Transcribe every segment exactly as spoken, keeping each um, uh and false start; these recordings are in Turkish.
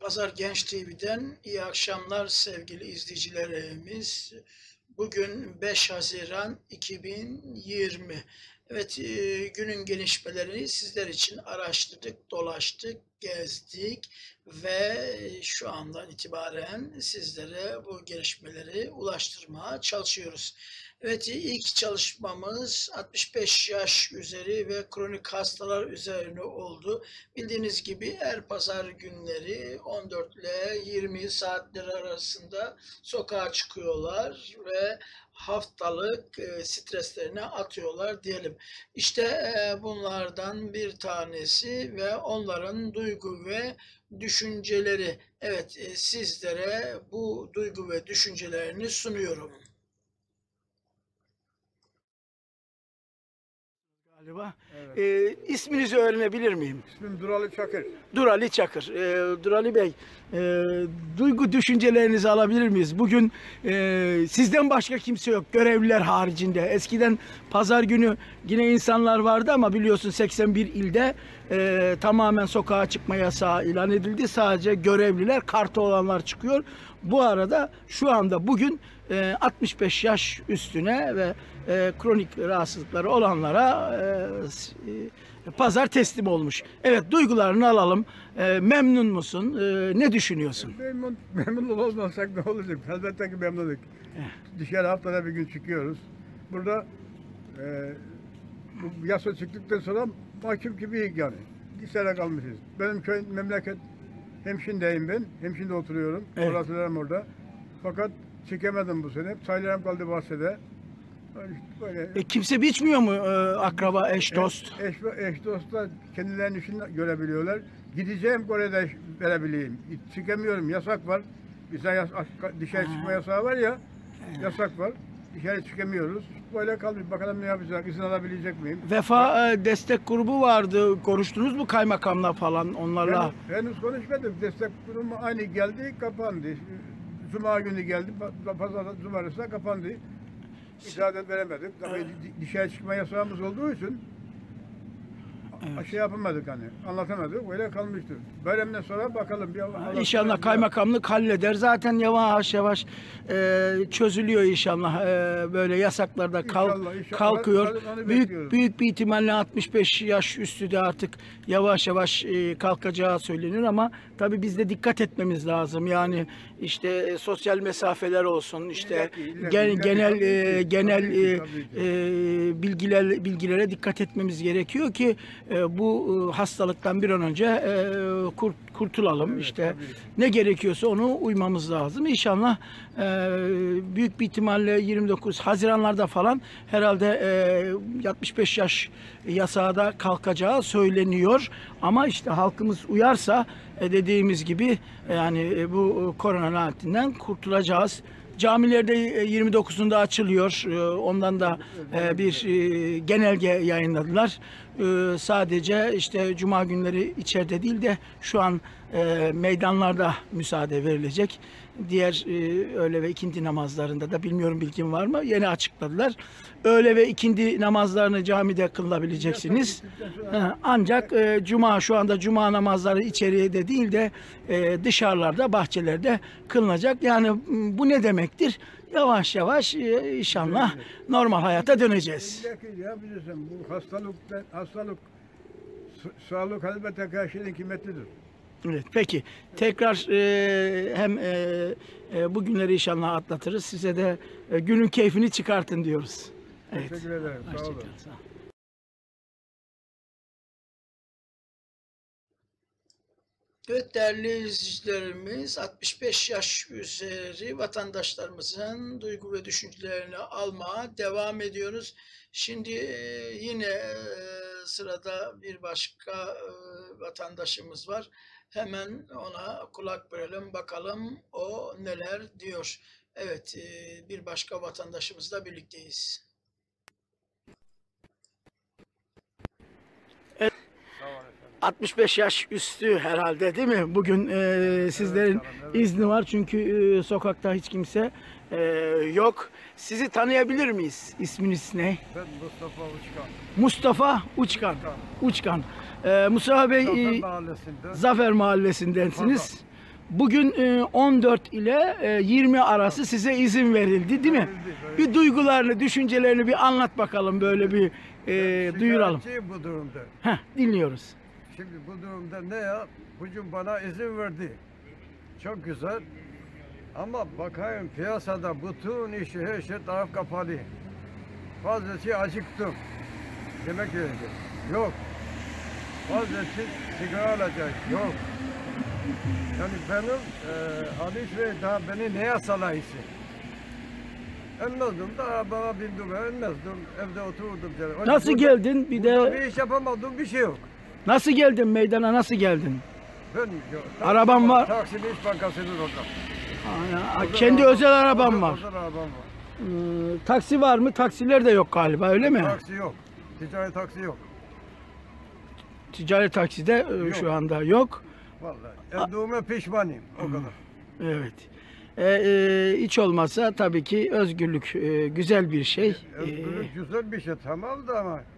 Pazar Genç T V'den iyi akşamlar sevgili izleyicilerimiz. Bugün beş Haziran iki bin yirmi. Evet, e, günün gelişmelerini sizler için araştırdık, dolaştık, gezdik ve şu andan itibaren sizlere bu gelişmeleri ulaştırmaya çalışıyoruz. Evet, ilk çalışmamız altmış beş yaş üzeri ve kronik hastalar üzerine oldu. Bildiğiniz gibi her pazar günleri on dört ile yirmi saatler arasında sokağa çıkıyorlar ve haftalık e, streslerine atıyorlar diyelim. İşte e, bunlardan bir tanesi ve onların duygu ve düşünceleri. Evet, e, sizlere bu duygu ve düşüncelerini sunuyorum. Galiba. Evet. E, isminizi öğrenebilir miyim? İsmim Durali Çakır. Durali Çakır. E, Durali Bey, e, duygu düşüncelerinizi alabilir miyiz? Bugün e, sizden başka kimse yok, görevliler haricinde. Eskiden pazar günü yine insanlar vardı ama biliyorsun seksen bir ilde e, tamamen sokağa çıkma yasağı ilan edildi. Sadece görevliler, kartı olanlar çıkıyor. Bu arada şu anda bugün e, altmış beş yaş üstüne ve e, kronik rahatsızlıkları olanlara e, e, pazar teslim olmuş. Evet, duygularını alalım. E, memnun musun? E, ne düşünüyorsun? Memnun, memnun olmasak ne olacak? Elbette ki memnunuk. Dışarı haftada bir gün çıkıyoruz. Burada e, bu yasa çıktıktan sonra mahkum gibiyiz yani. Bir sene kalmışız. Benim köy memleket Hemşin'deyim ben. Hemşin'de oturuyorum. Evet. Orasılarım orada. Fakat çıkamadım bu sene. Sayılarım kaldı bahçede. Böyle E, kimse biçmiyor mu e, akraba, eş, dost? Eş, eş dostlar kendilerinin işini görebiliyorlar. Gideceğim Kore'de verebileyim. Çıkamıyorum, yasak var. Bize yas dışarı çıkma yasağı var ya, yasak var. Dışarı çıkamıyoruz. Böyle kalmış. Bakalım ne yapacak, izin alabilecek miyim? Vefa e, destek grubu vardı. Konuştunuz mu kaymakamla falan onlarla? Henüz, henüz konuşmadım. Destek kurumu aynı geldi, kapandı. Cuma günü geldi, pazar cumartesi de kapandı. İcazet veremedik. Tabii dışarı çıkma yasağımız olduğu için evet. Şey yapamadık hani, anlatamadık, öyle kalmıştır. Bayramdan sonra bakalım. Bir ha, İnşallah kaymakamlık halleder. Zaten yavaş yavaş e, çözülüyor inşallah. E, böyle yasaklarda kalk, inşallah, inşallah. kalkıyor. Onu büyük bekliyoruz. büyük bir ihtimalle altmış beş yaş üstü de artık yavaş yavaş e, kalkacağı söylenir ama tabii biz de dikkat etmemiz lazım. Yani işte e, sosyal mesafeler olsun, işte İllaki, illaki, gen, illaki, genel tabii e, ki, genel tabii ki, e, tabii ki. e, bilgiler bilgilere dikkat etmemiz gerekiyor ki e, bu e, hastalıktan bir an önce e, kurt, kurtulalım. Evet, işte tabii. ne gerekiyorsa onu uymamız lazım. İnşallah e, büyük bir ihtimalle yirmi dokuz Haziranlarda falan herhalde e, altmış beş yaş yasağı da kalkacağı söyleniyor. Ama işte halkımız uyarsa e, dediğimiz gibi yani e, bu e, korona lanetinden kurtulacağız. Camilerde yirmi dokuzunda açılıyor. Ondan da bir genelge yayınladılar. Sadece işte cuma günleri içeride değil de şu an meydanlarda müsaade verilecek. Diğer öğle ve ikindi namazlarında da bilmiyorum bilgin var mı? Yeni açıkladılar. Öğle ve ikindi namazlarını camide kılınabileceksiniz. Ancak cuma şu anda cuma namazları içeriye de değil de dışarılarda, bahçelerde kılınacak. Yani bu ne demektir? Yavaş yavaş inşallah normal hayata döneceğiz. Ya bilirsin bu hastalık, hastalık, sağlık elbette her şeyin kıymetlidir. Evet, peki. Tekrar e, hem e, e, bu günleri inşallah atlatırız. Size de e, günün keyfini çıkartın diyoruz. Evet. Teşekkür ederim. Sağ olun. Sağ olun. Evet değerli izleyicilerimiz, altmış beş yaş üzeri vatandaşlarımızın duygu ve düşüncelerini almaya devam ediyoruz. Şimdi yine sırada bir başka vatandaşımız var. Hemen ona kulak verelim, bakalım o neler diyor. Evet, bir başka vatandaşımızla birlikteyiz. altmış beş yaş üstü herhalde değil mi? Bugün e, sizlerin Evet, canım, evet. izni var çünkü e, sokakta hiç kimse e, yok. Sizi tanıyabilir miyiz? İsminiz ne? Ben Mustafa Uçkan. Mustafa Uçkan. Uçkan. E, Mustafa Bey Zafer e, Mahallesi'nde. Zafer Mahallesi'ndensiniz. Bugün e, on dört ile e, yirmi arası size izin verildi, değil mi? Verildi, verildi. Bir duygularını, düşüncelerini bir anlat bakalım, böyle bir e, duyuralım. Şikayetçiyim bu durumda. Heh, dinliyoruz. Şimdi bu durumda ne ya? Bugün bana izin verdi. Çok güzel. Ama bakayım piyasada bütün işi her şey taraf kapalı. Fazlası acıktım. Yemek yiyecek. Yok. Fazlası sigara alacak. Yok. Yani benim e, Ali Bey daha beni neye salayısı? Enmezdim da arabama bindim, enmezdim. Evde oturdum. Yani. Nasıl Burada- geldin? Bir burada de bir iş yapamadım, bir şey yok. nasıl geldin meydana? Nasıl geldin? Ben Arabam var. Taksim İş Bankası'nın orada. Aa, ya, kendi özel arabam Özel- var. Özel arabam var. Ee, taksi var mı? Taksiler de yok galiba, öyle mi? Taksi yok. Ticari taksi yok. Ticari taksi de e, şu anda yok. Vallahi. Evduğuma pişmanıyım. O kadar. Evet. Ee, e, hiç olmazsa tabii ki özgürlük e, güzel bir şey. Ee, Özgürlük güzel bir şey tamam da ama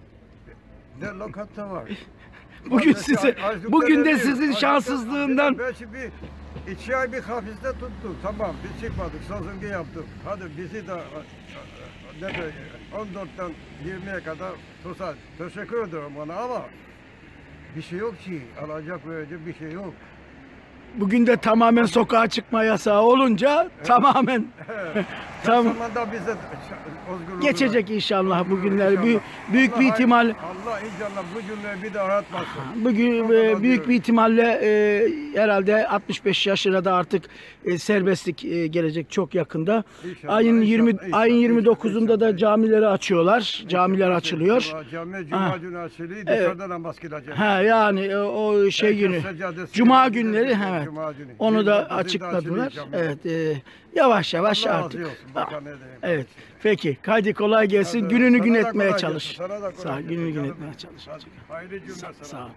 ne lokanta var. bugün Fazlası size, açlıktan bugün de ölüyor. sizin Açlıktan- şanssızlığından Belki bir iki ay bir hapiste tuttuk. Tamam biz çıkmadık. Sözünü yaptık. Hadi bizi de ne de on dörtten yirmiye kadar tutsa. Teşekkür ederim ona ama bir şey yok ki. Alacak verecek bir şey yok. bugün de tamamen sokağa çıkma yasağı olunca tamamen Tam. tam zamanda bize özgürlüğü geçecek inşallah bu günler. İnşallah. Büyük, büyük bir Allah- ihtimal Allah inşallah bu günleri bir daha aratmasın. bugün Çok e, kadar büyük diyorum. bir ihtimalle e, herhalde altmış beş yaşına da artık e, serbestlik e, gelecek çok yakında. İnşallah, Ayın inşallah, yirmi inşallah, ayın yirmi dokuzunda da inşallah. camileri açıyorlar. Camiler açılıyor. Cuma, cami Ha. cuma günü açılıyor. Evet. Dışarıda namaz kılacak. Ha yani e, o şey Herkes günü seccadesi Cuma gibi günleri gidecek, evet. Cuma günü. Onu yirmi da dokuzunda açıkladılar. açılıyor cami. Evet, e, yavaş yavaş Allah razı artık. olsun, bakan ne diyeyim. Evet. Peki. Hadi kolay gelsin. Hadi, Gününü sana gün da etmeye kolay çalış. gelsin, sana da kolay Sağ ol, gelsin gününü gün canım. etmeye çalış. Hadi, hayırlı günler Sağ, sana. sağ ol.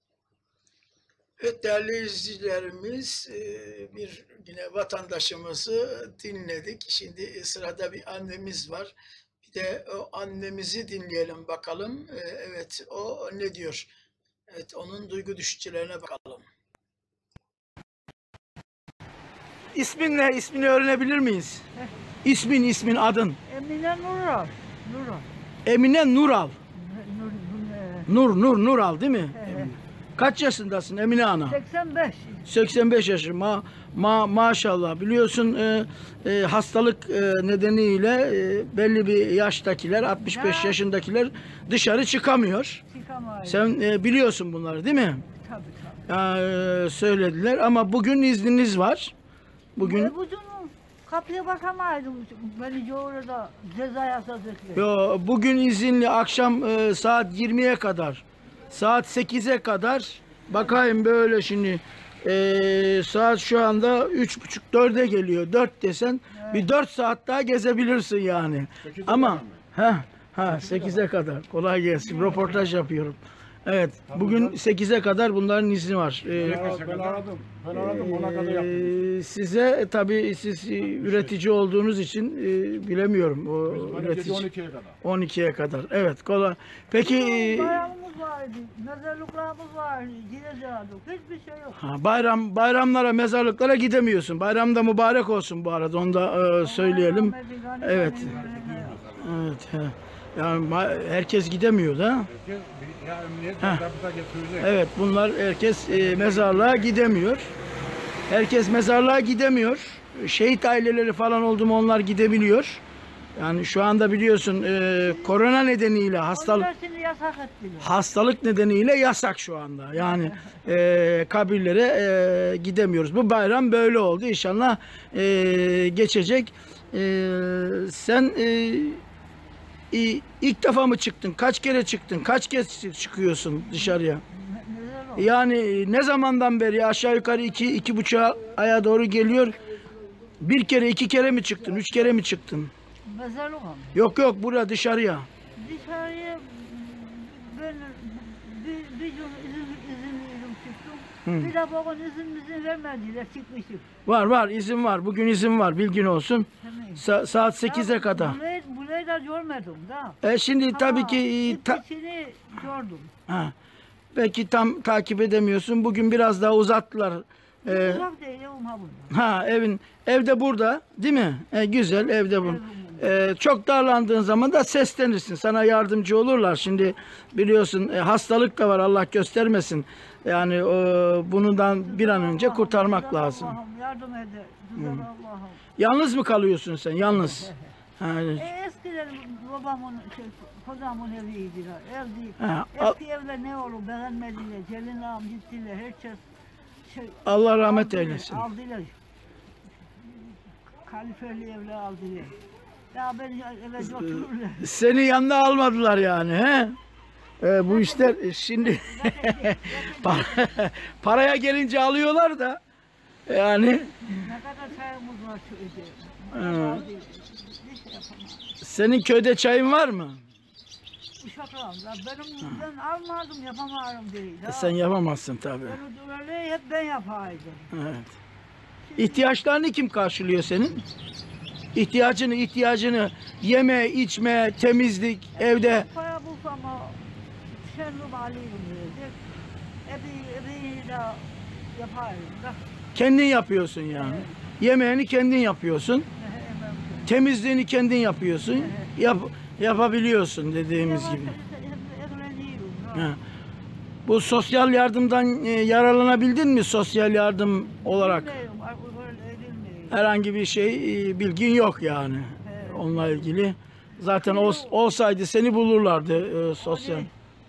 Evet değerli izleyicilerimiz, e, bir yine vatandaşımızı dinledik. Şimdi sırada bir annemiz var. Bir de o annemizi dinleyelim bakalım. E, Evet, o ne diyor? Evet, onun duygu düşüncelerine bakalım. İsmin ne? İsmini öğrenebilir miyiz? İsmin, ismin, adın. Emine Nural. Nural. Emine Nural. Nur, Nur, Nur, Nur, Nural değil mi? Evet. Kaç yaşındasın Emine Ana? seksen beş. seksen beş yaşı. Ma, ma, maşallah. Biliyorsun e, e, hastalık e, nedeniyle e, belli bir yaştakiler, altmış beş Ya. yaşındakiler dışarı çıkamıyor. Çıkamayız. Sen e, biliyorsun bunları değil mi? Tabii tabii. E, söylediler ama bugün izniniz var. Bugün E, bugün kapıya bakamaydım. Beni orada ceza yasası etti. yo, bugün izinli akşam e, saat yirmiye kadar, saat sekize kadar bakayım böyle şimdi e, saat şu anda üç buçuk dörde geliyor. Dört desen bir dört saat daha gezebilirsin yani. Ama ha ha sekize kadar. Kolay gelsin. Röportaj yapıyorum. Evet. Bugün sekize kadar bunların izni var. E, Ben aradım. Ben aradım. Ona kadar yaptım. Ee, size tabii siz e, üretici olduğunuz için e, bilemiyorum. O Bana gece üretici on ikiye kadar. on ikiye kadar. Evet, kolay. Peki e, Bayramımız vardı. Mezarlıklarımız vardı. Gidecektik. Hiçbir şey yok. ha, bayram bayramlara, mezarlıklara gidemiyorsun. Bayramda mübarek olsun bu arada. Onu da e, söyleyelim. Rahmetli Gani Evet. Gani- Evet. he. Yani ma- herkes gidemiyor da. Herkes bir- ya emniyet Heh. zabıta getirecek. Evet, bunlar herkes e, mezarlığa gidemiyor. Herkes mezarlığa gidemiyor. Şehit aileleri falan oldu mu onlar gidebiliyor. Yani şu anda biliyorsun e, korona nedeniyle hastalık Öncesini yasak ettiler. hastalık nedeniyle yasak şu anda. Yani e, kabirlere e, gidemiyoruz. Bu bayram böyle oldu. İnşallah e, geçecek. E, sen e, i- ilk defa mı çıktın? Kaç kere çıktın? Kaç kez çıkıyorsun dışarıya? Neler oldu? Yani ne zamandan beri aşağı yukarı iki, iki buçuğa aya doğru geliyor. Bir kere, iki kere mi çıktın? Üç kere mi çıktın? Mezarlık mı? Yok yok, buraya dışarıya. Dışarıya ben bir, bir gün izin, izinliydim çıktım. Hı. Bir de bugün izin izin vermediler çıkmışım. Var var, izin var. Bugün izin var, bilgin olsun. Tamam. Sa- saat sekize kadar. Burayı, burayı da görmedim da. E şimdi tabii ki e, ta- İçini gördüm. ha, belki tam takip edemiyorsun. Bugün biraz daha uzattılar. Ee, Uzak değil evim ha burada. ha evin evde burada değil mi? E, güzel evde bu. Ee, çok darlandığın zaman da seslenirsin. Sana yardımcı olurlar. Şimdi biliyorsun e, hastalık da var Allah göstermesin. Yani e, bundan bir an önce kurtarmak Güzel lazım. Allah'ım yardım ede. Güzel Allah'ım. Yalnız mı kalıyorsun sen? Yalnız. Yani, E, eskiden babamın, şey, kocamın eviydi. Ev değil. Ha, al- Eski evler ne olur beğenmediler. Celil ağam gittiler. Herkes şey, Allah rahmet aldılar, eylesin. Aldılar. Kaliferli evler aldılar. Ya beni eve götürürler. Seni yanına almadılar yani. He? Ee, bu işler e, şimdi para, paraya gelince alıyorlar da yani Ne kadar çayımız var köyde. Ha. Bir şey yapamam. senin köyde çayın var mı? Uşaklarım da benim ben almadım yapamıyorum değil. E, sen yapamazsın tabii. Beni öyle hep ben yapaydım. Evet. İhtiyaçlarını kim karşılıyor senin? İhtiyacını, ihtiyacını yeme, içme, temizlik, evde. Para bulsam o kendim alayım diyecek. Ebi, ebi de yaparım da. Kendin yapıyorsun yani. Yemeğini kendin yapıyorsun. Hemen. Temizliğini kendin yapıyorsun. Yap, yapabiliyorsun dediğimiz gibi. Evleniyorum. Ha. Bu sosyal yardımdan e, yararlanabildin mi sosyal yardım olarak? Bilmiyorum, öyle edilmiyor. Herhangi bir şey e, bilgin yok yani. Evet. Onunla ilgili. Zaten ol- olsaydı seni bulurlardı e, sosyal.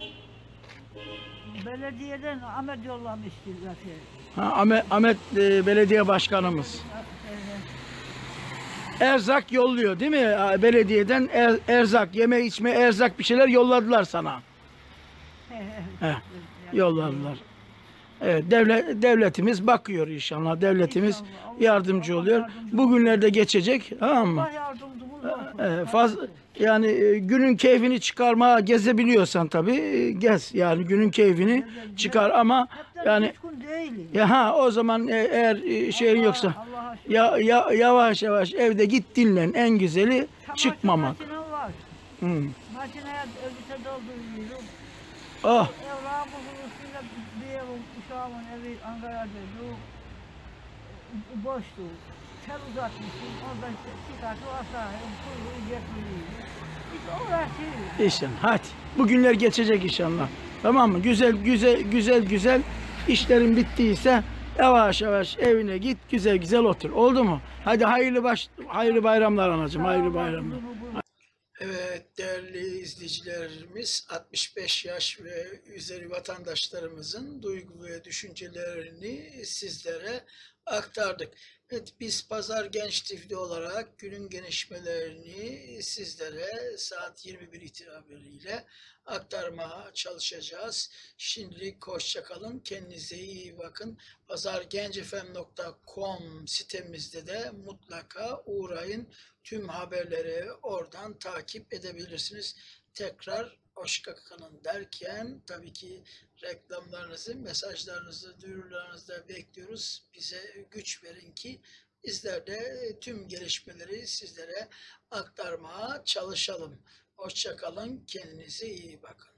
Belediyeden Ahmet yollamıştı zaten. Ha, Ahmet, Ahmet e, Belediye Başkanımız. Evet. Erzak yolluyor değil mi? Ha, belediyeden er- erzak, yeme içme erzak bir şeyler yolladılar sana. Heh, yolladılar. Evet, devlet, devletimiz bakıyor inşallah. Devletimiz İnşallah. Allah- yardımcı Allah oluyor. yardımcı Bugünlerde geçecek, tamam mı? Allah yardımcımız olsun. Ee, faz yani e, günün keyfini çıkarmaya gezebiliyorsan tabii e, gez. Yani günün keyfini çıkar ama Hepten yani üç gün değil. ya ha o zaman e, eğer e, şey yoksa Allah'a şükür. ya, ya yavaş yavaş evde git dinlen. En güzeli Çamaşır çıkmamak. makinem var. Hı. Makineye elbise dolduruyorum. Oh, Evramızın üstünde bir evim, uşağımın evi Ankara'da yok. Boştu. Tel uzatmışım. Oradan çıkartıp aşağıya kuyruğu getiriyorum. Hiç uğraşıyoruz. inşallah. Hadi. Bugünler geçecek inşallah. Tamam mı? Güzel güzel güzel güzel işlerin bittiyse yavaş yavaş evine git. Güzel güzel otur. Oldu mu? Hadi hayırlı baş hayırlı bayramlar anacığım. Hayırlı bayramlar. Evet değerli izleyicilerimiz altmış beş yaş ve üzeri vatandaşlarımızın duygu ve düşüncelerini sizlere aktardık. Evet biz Pazar Genç T V'de olarak günün gelişmelerini sizlere saat yirmi bir itibariyle aktarmaya çalışacağız. Şimdilik hoşça kalın. Kendinize iyi bakın. pazargencefm nokta com sitemizde de mutlaka uğrayın. Tüm haberleri oradan takip edebilirsiniz. Tekrar hoşça kalın derken tabii ki reklamlarınızı, mesajlarınızı, duyurularınızı da bekliyoruz. Bize güç verin ki bizler de tüm gelişmeleri sizlere aktarmaya çalışalım. Hoşça kalın, kendinize iyi bakın.